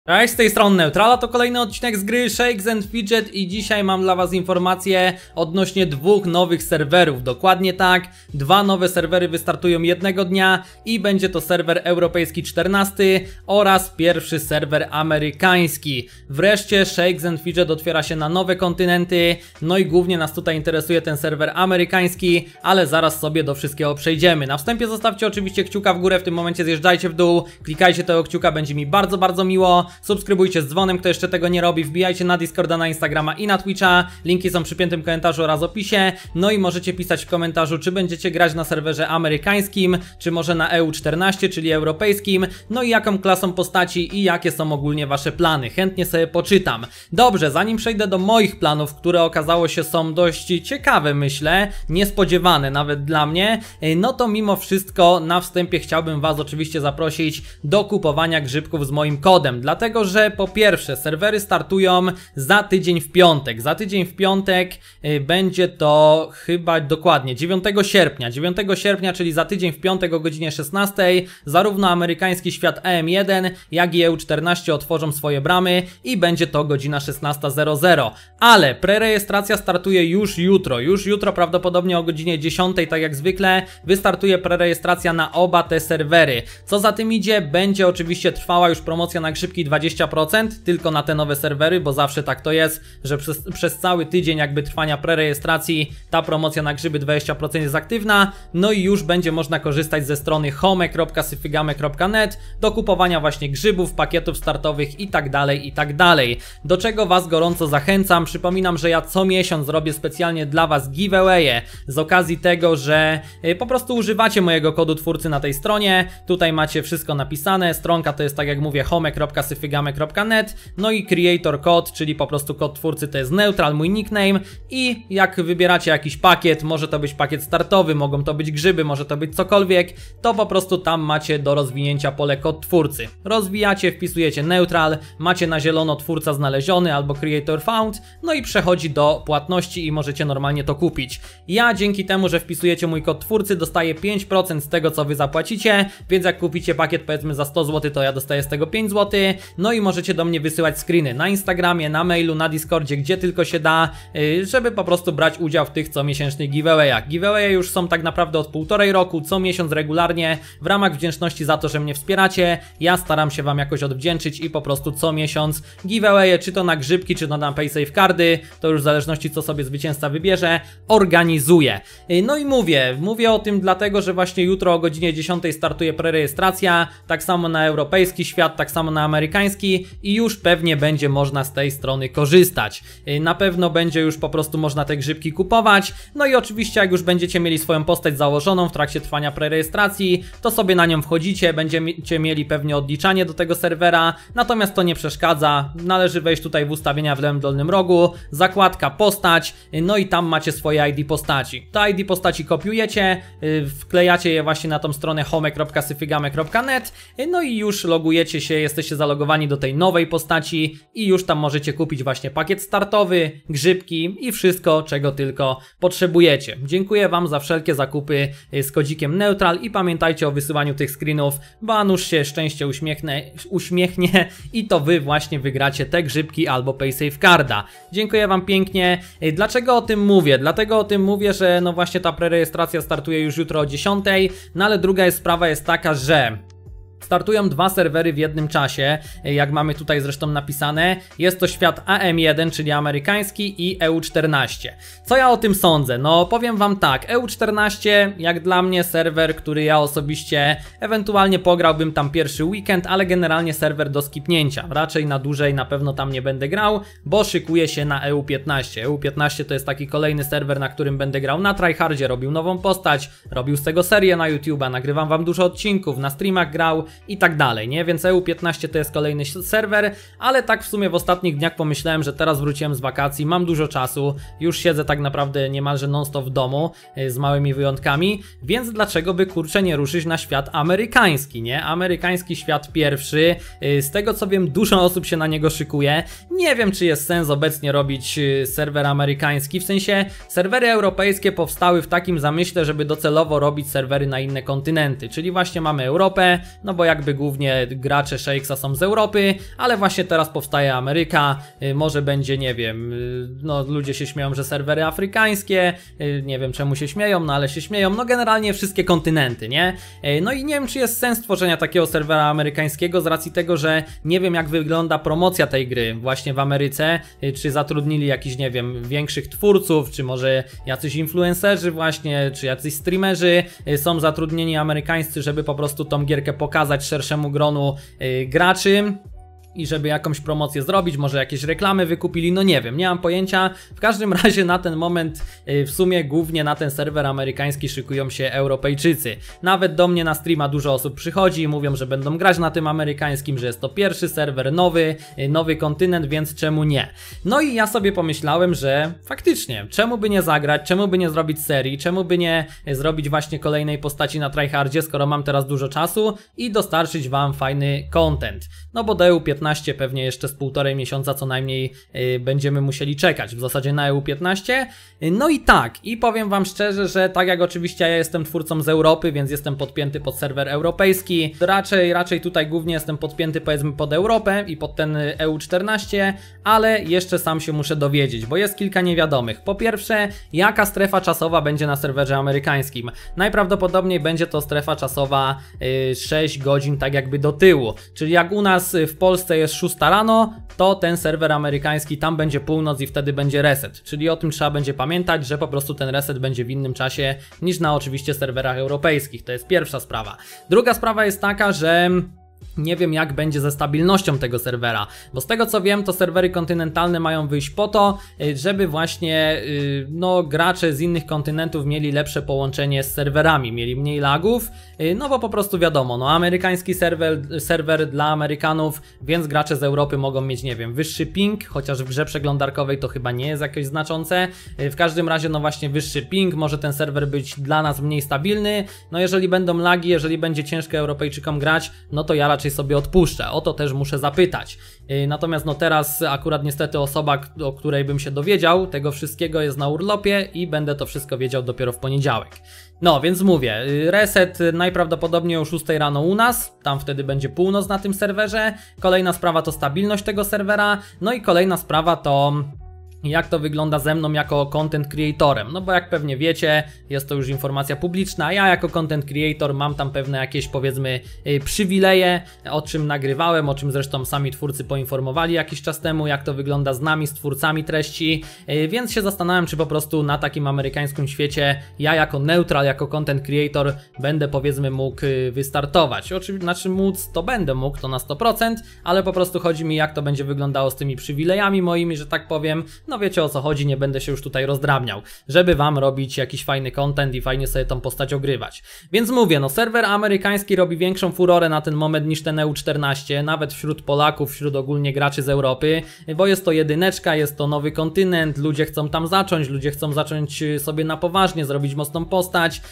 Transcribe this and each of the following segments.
Cześć, z tej strony Neutral, to kolejny odcinek z gry Shakes & Fidget i dzisiaj mam dla was informacje odnośnie dwóch nowych serwerów. Dokładnie tak, dwa nowe serwery wystartują jednego dnia i będzie to serwer europejski 14 oraz pierwszy serwer amerykański. Wreszcie Shakes & Fidget otwiera się na nowe kontynenty, no i głównie nas tutaj interesuje ten serwer amerykański, ale zaraz sobie do wszystkiego przejdziemy. Na wstępie zostawcie oczywiście kciuka w górę, w tym momencie zjeżdżajcie w dół, klikajcie tego kciuka, będzie mi bardzo miło. Subskrybujcie z dzwonem, kto jeszcze tego nie robi, wbijajcie na Discorda, na Instagrama i na Twitcha, linki są przy piętym komentarzu oraz opisie, no i możecie pisać w komentarzu, czy będziecie grać na serwerze amerykańskim, czy może na EU14, czyli europejskim, no i jaką klasą postaci i jakie są ogólnie wasze plany, chętnie sobie poczytam. Dobrze, zanim przejdę do moich planów, które okazało się są dość ciekawe, myślę, niespodziewane nawet dla mnie, no to mimo wszystko na wstępie chciałbym was oczywiście zaprosić do kupowania grzybków z moim kodem, dlatego że po pierwsze serwery startują za tydzień w piątek. Za tydzień w piątek będzie to chyba dokładnie 9 sierpnia. 9 sierpnia, czyli za tydzień w piątek o godzinie 16 zarówno amerykański świat EM1 jak i EU14 otworzą swoje bramy i będzie to godzina 16:00. Ale prerejestracja startuje już jutro. Już jutro prawdopodobnie o godzinie 10, tak jak zwykle, wystartuje prerejestracja na oba te serwery. Co za tym idzie, będzie oczywiście trwała już promocja na grzybki 20% tylko na te nowe serwery, bo zawsze tak to jest, że przez cały tydzień jakby trwania prerejestracji ta promocja na grzyby 20% jest aktywna, no i już będzie można korzystać ze strony home.syfygame.net do kupowania właśnie grzybów, pakietów startowych i tak dalej. Do czego was gorąco zachęcam. Przypominam, że ja co miesiąc robię specjalnie dla was giveawaye z okazji tego, że po prostu używacie mojego kodu twórcy na tej stronie. Tutaj macie wszystko napisane, stronka to jest, tak jak mówię, home.syfygame.net, no i creator code, czyli po prostu kod twórcy to jest Neutral, mój nickname, i jak wybieracie jakiś pakiet, może to być pakiet startowy, mogą to być grzyby, może to być cokolwiek, to po prostu tam macie do rozwinięcia pole kod twórcy. Rozwijacie, wpisujecie Neutral, macie na zielono twórca znaleziony albo creator found, no i przechodzi do płatności i możecie normalnie to kupić. Ja dzięki temu, że wpisujecie mój kod twórcy, dostaję 5% z tego, co wy zapłacicie, więc jak kupicie pakiet powiedzmy za 100 zł, to ja dostaję z tego 5 zł, no i możecie do mnie wysyłać screeny na Instagramie, na mailu, na Discordzie, gdzie tylko się da, żeby po prostu brać udział w tych comiesięcznych giveawayach. Giveawaye już są tak naprawdę od 1,5 roku, co miesiąc regularnie, w ramach wdzięczności za to, że mnie wspieracie. Ja staram się wam jakoś odwdzięczyć i po prostu co miesiąc giveawaye, czy to na grzybki, czy to na paysafe cardy, to już w zależności co sobie zwycięzca wybierze, organizuję. No i mówię o tym dlatego, że właśnie jutro o godzinie 10 startuje prerejestracja, tak samo na europejski świat, tak samo na amerykański i już pewnie będzie można z tej strony korzystać. Na pewno będzie już po prostu można te grzybki kupować, no i oczywiście jak już będziecie mieli swoją postać założoną w trakcie trwania prerejestracji, to sobie na nią wchodzicie, będziecie mieli pewnie odliczanie do tego serwera, natomiast to nie przeszkadza, należy wejść tutaj w ustawienia w lewym dolnym rogu, zakładka postać, no i tam macie swoje ID postaci. To ID postaci kopiujecie, wklejacie je właśnie na tą stronę home.syfygame.net, no i już logujecie się, jesteście zalogowani do tej nowej postaci i już tam możecie kupić właśnie pakiet startowy, grzybki i wszystko, czego tylko potrzebujecie. Dziękuję wam za wszelkie zakupy z kodzikiem Neutral i pamiętajcie o wysyłaniu tych screenów, bo a nuż się szczęście uśmiechnie i to wy właśnie wygracie te grzybki albo paysafe carda. Dziękuję wam pięknie. Dlaczego o tym mówię? Dlatego o tym mówię, że no właśnie ta prerejestracja startuje już jutro o 10, no ale druga sprawa jest taka, że startują dwa serwery w jednym czasie, jak mamy tutaj zresztą napisane. Jest to świat AM1, czyli amerykański, i EU14. Co ja o tym sądzę? No powiem wam tak, EU14 jak dla mnie serwer, który ja osobiście ewentualnie pograłbym tam pierwszy weekend, ale generalnie serwer do skipnięcia. Raczej na dłużej na pewno tam nie będę grał, bo szykuję się na EU15. EU15 to jest taki kolejny serwer, na którym będę grał na tryhardzie, robił nową postać, robił z tego serię na YouTube'a, nagrywam wam dużo odcinków, na streamach grał i tak dalej, nie? Więc EU15 to jest kolejny serwer, ale tak w sumie w ostatnich dniach pomyślałem, że teraz wróciłem z wakacji, mam dużo czasu, już siedzę tak naprawdę niemalże non-stop w domu, z małymi wyjątkami, więc dlaczego by kurczę nie ruszyć na świat amerykański, nie? Amerykański świat pierwszy, z tego co wiem dużo osób się na niego szykuje, nie wiem czy jest sens obecnie robić serwer amerykański, w sensie serwery europejskie powstały w takim zamyśle, żeby docelowo robić serwery na inne kontynenty, czyli właśnie mamy Europę, no bo bo jakby głównie gracze Shakesa są z Europy, ale właśnie teraz powstaje Ameryka, może będzie, nie wiem, no ludzie się śmieją, że serwery afrykańskie, nie wiem czemu się śmieją, no ale się śmieją, no generalnie wszystkie kontynenty, nie? No i nie wiem, czy jest sens tworzenia takiego serwera amerykańskiego z racji tego, że nie wiem jak wygląda promocja tej gry właśnie w Ameryce, czy zatrudnili jakichś, nie wiem, większych twórców, czy może jacyś influencerzy właśnie, czy jacyś streamerzy są zatrudnieni amerykańscy, żeby po prostu tą gierkę pokazać szerszemu gronu graczy i żeby jakąś promocję zrobić, może jakieś reklamy wykupili, no nie wiem, nie mam pojęcia. W każdym razie na ten moment w sumie głównie na ten serwer amerykański szykują się Europejczycy. Nawet do mnie na streama dużo osób przychodzi i mówią, że będą grać na tym amerykańskim, że jest to pierwszy serwer nowy kontynent, więc czemu nie? No i ja sobie pomyślałem, że faktycznie, czemu by nie zagrać, czemu by nie zrobić serii, czemu by nie zrobić właśnie kolejnej postaci na tryhardzie, skoro mam teraz dużo czasu i dostarczyć wam fajny content. No bo do EU15 pewnie jeszcze z 1,5 miesiąca co najmniej będziemy musieli czekać, w zasadzie na EU15. No i tak, i powiem wam szczerze, że tak jak oczywiście ja jestem twórcą z Europy, więc jestem podpięty pod serwer europejski, raczej tutaj głównie jestem podpięty powiedzmy pod Europę i pod ten EU14, ale jeszcze sam się muszę dowiedzieć, bo jest kilka niewiadomych. Po pierwsze, jaka strefa czasowa będzie na serwerze amerykańskim? Najprawdopodobniej będzie to strefa czasowa 6 godzin tak jakby do tyłu, czyli jak u nas w Polsce jest 6 rano, to ten serwer amerykański tam będzie północ i wtedy będzie reset, czyli o tym trzeba będzie pamiętać, że po prostu ten reset będzie w innym czasie niż na oczywiście serwerach europejskich, to jest pierwsza sprawa. Druga sprawa jest taka, że nie wiem jak będzie ze stabilnością tego serwera, bo z tego co wiem to serwery kontynentalne mają wyjść po to, żeby właśnie no gracze z innych kontynentów mieli lepsze połączenie z serwerami, mieli mniej lagów, no bo po prostu wiadomo, no amerykański serwer dla Amerykanów, więc gracze z Europy mogą mieć, nie wiem, wyższy ping, chociaż w grze przeglądarkowej to chyba nie jest jakoś znaczące, w każdym razie no właśnie wyższy ping, może ten serwer być dla nas mniej stabilny, no jeżeli będą lagi, jeżeli będzie ciężko Europejczykom grać, no to ja raczej sobie odpuszczę, o to też muszę zapytać. Natomiast no teraz akurat niestety osoba, o której bym się dowiedział tego wszystkiego jest na urlopie i będę to wszystko wiedział dopiero w poniedziałek. No więc mówię, reset najprawdopodobniej o 6 rano u nas, tam wtedy będzie północ na tym serwerze. Kolejna sprawa to stabilność tego serwera, no i kolejna sprawa to jak to wygląda ze mną jako content creatorem, no bo jak pewnie wiecie, jest to już informacja publiczna, ja jako content creator mam tam pewne jakieś powiedzmy przywileje, o czym nagrywałem, o czym zresztą sami twórcy poinformowali jakiś czas temu, jak to wygląda z nami, z twórcami treści, więc się zastanawiam, czy po prostu na takim amerykańskim świecie ja jako neutral, jako content creator będę powiedzmy mógł wystartować. Oczywiście, znaczy móc to będę mógł, to na 100%, ale po prostu chodzi mi jak to będzie wyglądało z tymi przywilejami moimi, że tak powiem. No wiecie o co chodzi, nie będę się już tutaj rozdrabniał, żeby wam robić jakiś fajny content i fajnie sobie tą postać ogrywać. Więc mówię, no serwer amerykański robi większą furorę na ten moment niż ten EU14, nawet wśród Polaków, wśród ogólnie graczy z Europy, bo jest to jedyneczka, jest to nowy kontynent, ludzie chcą tam zacząć, ludzie chcą zacząć sobie na poważnie, zrobić mocną postać.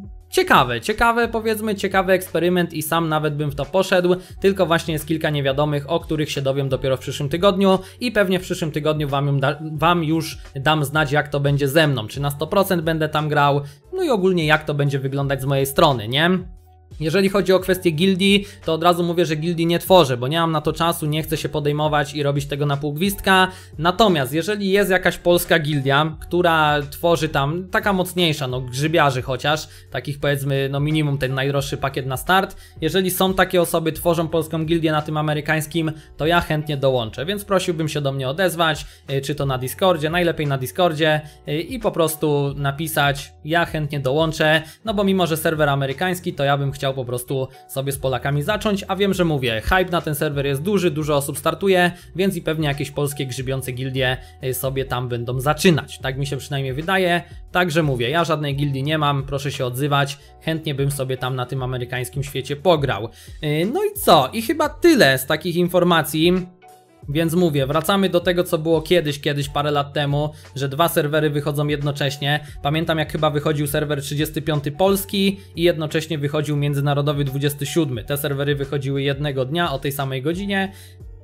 Ciekawe powiedzmy, ciekawy eksperyment i sam nawet bym w to poszedł, tylko właśnie jest kilka niewiadomych, o których się dowiem dopiero w przyszłym tygodniu i pewnie w przyszłym tygodniu wam już dam znać jak to będzie ze mną, czy na 100% będę tam grał, no i ogólnie jak to będzie wyglądać z mojej strony, nie? Jeżeli chodzi o kwestię gildii, to od razu mówię, że gildii nie tworzę, bo nie mam na to czasu, nie chcę się podejmować i robić tego na pół gwizdka. Natomiast jeżeli jest jakaś polska gildia, która tworzy tam, taka mocniejsza, no grzybiarzy chociaż, takich powiedzmy, no minimum ten najdroższy pakiet na start, jeżeli są takie osoby, tworzą polską gildię na tym amerykańskim, to ja chętnie dołączę, więc prosiłbym się do mnie odezwać, czy to na Discordzie, najlepiej na Discordzie i po prostu napisać, ja chętnie dołączę, no bo mimo, że serwer amerykański, to ja bym chciał po prostu sobie z Polakami zacząć, a wiem, że mówię, hype na ten serwer jest duży, dużo osób startuje, więc i pewnie jakieś polskie grzybiące gildie sobie tam będą zaczynać, tak mi się przynajmniej wydaje, także mówię, ja żadnej gildii nie mam, proszę się odzywać, chętnie bym sobie tam na tym amerykańskim świecie pograł. No i co? I chyba tyle z takich informacji. Więc mówię, wracamy do tego co było kiedyś parę lat temu, że dwa serwery wychodzą jednocześnie. Pamiętam jak chyba wychodził serwer 35 polski i jednocześnie wychodził międzynarodowy 27. Te serwery wychodziły jednego dnia o tej samej godzinie.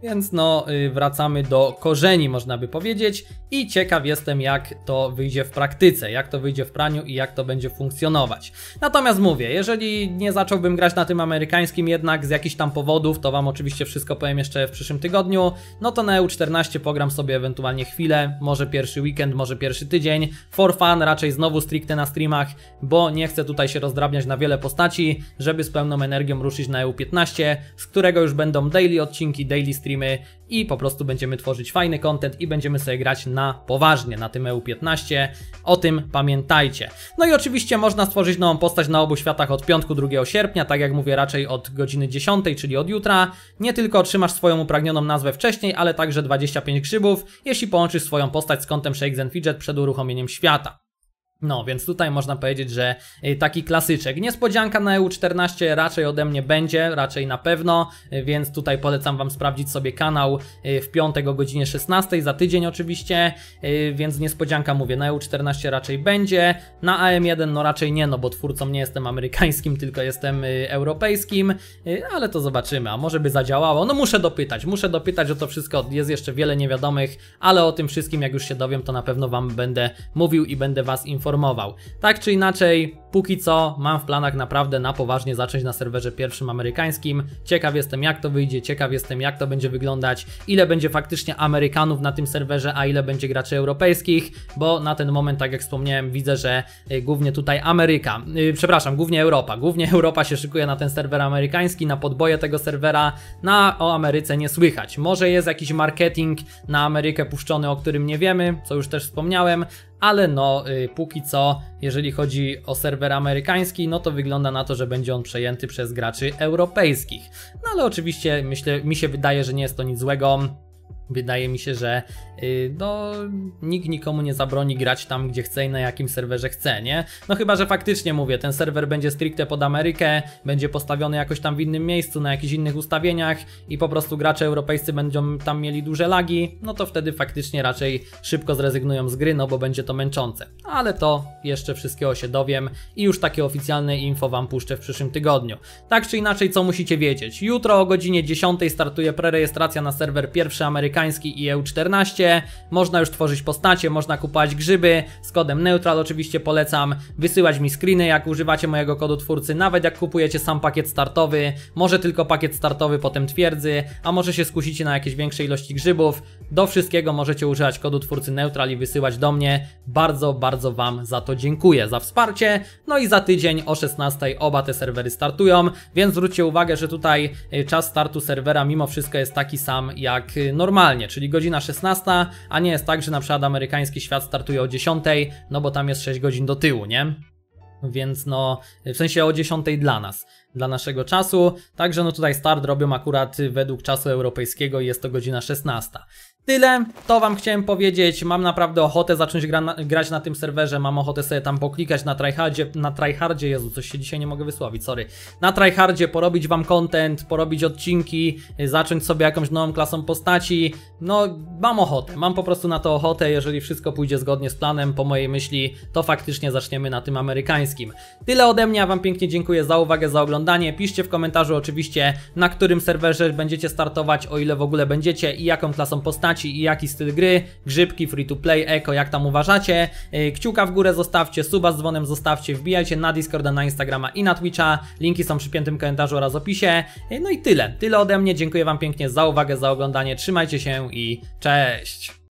Więc no, wracamy do korzeni, można by powiedzieć, i ciekaw jestem, jak to wyjdzie w praktyce, jak to wyjdzie w praniu i jak to będzie funkcjonować. Natomiast mówię, jeżeli nie zacząłbym grać na tym amerykańskim jednak z jakichś tam powodów, to wam oczywiście wszystko powiem jeszcze w przyszłym tygodniu, no to na EU14 pogram sobie ewentualnie chwilę, może pierwszy weekend, może pierwszy tydzień, for fun, raczej znowu stricte na streamach, bo nie chcę tutaj się rozdrabniać na wiele postaci, żeby z pełną energią ruszyć na EU15, z którego już będą daily odcinki, daily streamy i po prostu będziemy tworzyć fajny content i będziemy sobie grać na poważnie na tym EU15, o tym pamiętajcie. No i oczywiście można stworzyć nową postać na obu światach od piątku 2 sierpnia, tak jak mówię, raczej od godziny 10, czyli od jutra. Nie tylko otrzymasz swoją upragnioną nazwę wcześniej, ale także 25 grzybów, jeśli połączysz swoją postać z kontem Shakes and Fidget przed uruchomieniem świata. No, więc tutaj można powiedzieć, że taki klasyczek. Niespodzianka na EU14 raczej ode mnie będzie, raczej na pewno, więc tutaj polecam wam sprawdzić sobie kanał w piątek o godzinie 16, za tydzień oczywiście, więc niespodzianka mówię, na EU14 raczej będzie, na AM1 no raczej nie, no bo twórcą nie jestem amerykańskim, tylko jestem europejskim, ale to zobaczymy, a może by zadziałało, no muszę dopytać o to wszystko, jest jeszcze wiele niewiadomych, ale o tym wszystkim jak już się dowiem, to na pewno wam będę mówił i będę was informował. Tak czy inaczej, póki co mam w planach naprawdę na poważnie zacząć na serwerze pierwszym amerykańskim. Ciekaw jestem jak to wyjdzie, ciekaw jestem jak to będzie wyglądać, ile będzie faktycznie Amerykanów na tym serwerze, a ile będzie graczy europejskich, bo na ten moment, tak jak wspomniałem, widzę, że głównie tutaj głównie Europa się szykuje na ten serwer amerykański, na podboje tego serwera, o Ameryce nie słychać. Może jest jakiś marketing na Amerykę puszczony, o którym nie wiemy, co już też wspomniałem, ale no póki co, jeżeli chodzi o serwer amerykański, no to wygląda na to, że będzie on przejęty przez graczy europejskich. No ale oczywiście mi się wydaje, że nie jest to nic złego. Wydaje mi się, że nikt nikomu nie zabroni grać tam, gdzie chce i na jakim serwerze chce, nie? No chyba, że faktycznie mówię, ten serwer będzie stricte pod Amerykę, będzie postawiony jakoś tam w innym miejscu, na jakichś innych ustawieniach i po prostu gracze europejscy będą tam mieli duże lagi, no to wtedy faktycznie raczej szybko zrezygnują z gry, no bo będzie to męczące. Ale to jeszcze wszystkiego się dowiem i już takie oficjalne info wam puszczę w przyszłym tygodniu. Tak czy inaczej, co musicie wiedzieć? Jutro o godzinie 10 startuje prerejestracja na serwer pierwszy amerykański i EU14. Można już tworzyć postacie, można kupować grzyby z kodem Neutral, oczywiście polecam wysyłać mi screeny jak używacie mojego kodu twórcy, nawet jak kupujecie sam pakiet startowy, może tylko pakiet startowy potem twierdzy, a może się skusicie na jakieś większe ilości grzybów, do wszystkiego możecie używać kodu twórcy Neutral i wysyłać do mnie. Bardzo, bardzo wam za to dziękuję, za wsparcie. No i za tydzień o 16 oba te serwery startują, więc zwróćcie uwagę, że tutaj czas startu serwera mimo wszystko jest taki sam jak normalnie, czyli godzina 16, a nie jest tak, że na przykład amerykański świat startuje o 10, no bo tam jest 6 godzin do tyłu, nie? Więc no, w sensie o 10 dla nas, dla naszego czasu, także no tutaj start robią akurat według czasu europejskiego i jest to godzina 16. Tyle, to wam powiedzieć, mam naprawdę ochotę zacząć grać na tym serwerze, mam ochotę sobie tam poklikać na tryhardzie, Jezu, coś się dzisiaj nie mogę wysłowić, sorry, na tryhardzie, porobić wam content, porobić odcinki, zacząć sobie jakąś nową klasą postaci, no mam ochotę, mam po prostu na to ochotę, jeżeli wszystko pójdzie zgodnie z planem, po mojej myśli, to faktycznie zaczniemy na tym amerykańskim. Tyle ode mnie, ja wam pięknie dziękuję za uwagę, za oglądanie, piszcie w komentarzu oczywiście, na którym serwerze będziecie startować, o ile w ogóle będziecie i jaką klasą postaci i jaki styl gry, grzybki, free to play, eko, jak tam uważacie. Kciuka w górę zostawcie, suba z dzwonem zostawcie, wbijajcie na Discorda, na Instagrama i na Twitcha, linki są przy piętym komentarzu oraz opisie. No i tyle ode mnie, dziękuję wam pięknie za uwagę, za oglądanie, trzymajcie się i cześć!